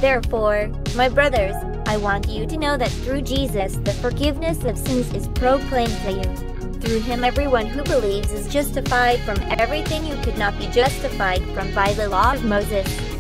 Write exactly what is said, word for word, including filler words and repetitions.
Therefore, my brothers, I want you to know that through Jesus the forgiveness of sins is proclaimed to you. Through him everyone who believes is justified from everything you could not be justified from by the law of Moses.